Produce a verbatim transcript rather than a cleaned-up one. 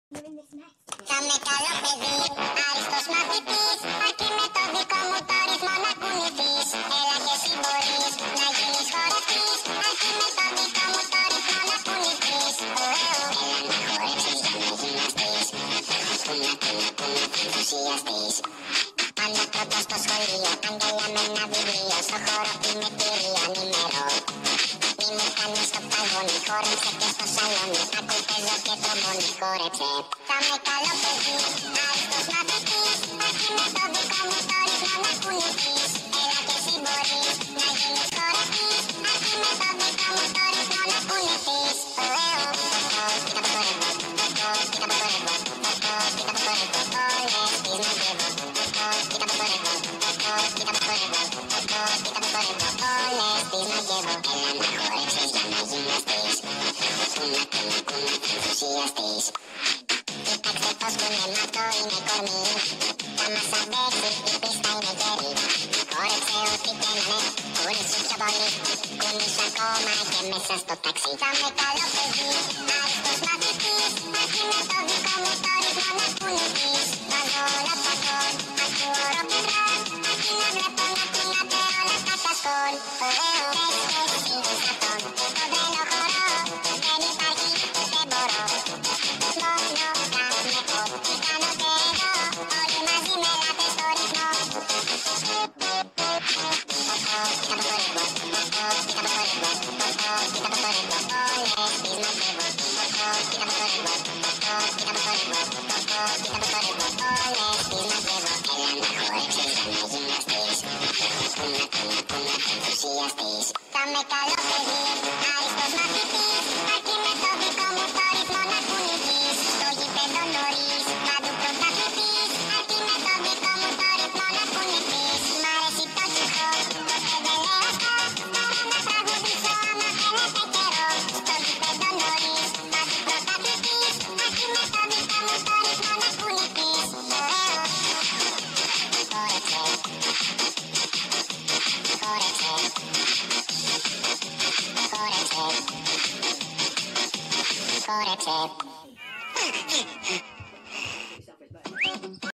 Κάμε καλό παιδί, άριστος μαθητής. Αρκεί με το δικό μου το ρυθμό να κουνηθείς. Έλα και εσύ μπορείς να γίνεις χορευτής. Αρκεί με το δικό μου το ρυθμό να κουνηθείς. Έλα να χορέψεις για να γυμναστείς. Κούνα, κούνα, κούνα, ενθουσιαστείς. Πάντα πρώτος στο σχολείο, αγκαλιά με ένα βιβλίο. Στο χώρο είμαι κυρία νούμερο. Μη μου κάνεις το παγόνι, χόρεψε και στο σαλόνι. Ακού παίζω και τρομπόνι, χόρεψε. Κάμε καλό παιδί, άριστος μαθητής. Αρκεί με το δικό μου το ρυθμό να κουνηθείς. Έλα και εσύ μπορείς να γίνεις χορευτής. Αρκεί με το δικό μου το ρυθμό να κουνηθείς. Κοίτα που χορεύω, κοίτα που χορεύω, κοίτα που χορεύω, όλες τις μαζεύω. Κοίτα που χορεύω, κοίτα που χορεύω, κοίτα που χορεύω, όλες τις μαζεύω. Έλα να χορέψεις για να γυμναστείς. Κούνα, κούνα, κούνα, ενθουσιαστείς. Κοίταξε πως κουνέματο είναι κορμί. Θα μας αντέξει, η πίστα είναι γερή. Χόρεψε ό,τι και να είναι, κούνησου πιο πολύ. Κουνήσου ακόμα και μέσα στο ταξί. Κάμε καλό παιδί, άριστος μαθητής. Αρκεί με το δικό μου το ρυθμό να κουνηθείς. Βάζω όλα στα κόλ, ακούω ροκ-ν-ρολ. Αρκεί να βλέπω να κουνάτε όλα αυτά τα σκόλ. Πες εσύ σε αυτόν τον τρελό χορό. Δεν υπάρχει, δεν μπορώ. Μόνο κάνε ό,τι κάνω και εγώ. Όλοι μαζί με λάτε στο ρυθμό. Κοίτα που χορεύω, κοίτα που χορεύω, κοίτα που χορεύω, όλες τις μαζεύω. Κοίτα που χορεύω, κοίτα που χορεύω, κοίτα που χορεύω, όλες τις μαζεύω. Έλα να χορέψεις για να γυμναστείς. Κούνα, κούνα, κούνα, ενθουσιαστείς. Κάμε καλό παιδί, άριστος μαθητής. Αρκεί με το δικό μου το ρυθμό να κουνηθείς. Στο γήπεδο νωρίς, παντού πρωταθλητής. Αρκεί με το δικό μου το ρυθμό να κουνηθείς. Μ' αρέσει το hip-hop, ποτέ δεν λέω stop. Μπορώ να τραγουδήσω άμα θέλετε καιρό. Στο γήπεδο νωρίς, παντού πρωταθλητής. Αρκεί με το δικό μου το ρυθμό να κουνηθείς. Χόρεψε, χόρεψε, χόρεψε, χόρεψε.